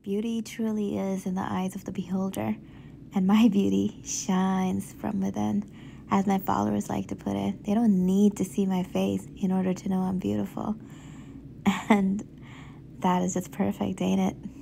Beauty truly is in the eyes of the beholder, and my beauty shines from within. As my followers like to put it, they don't need to see my face in order to know I'm beautiful. And that is just perfect, ain't it?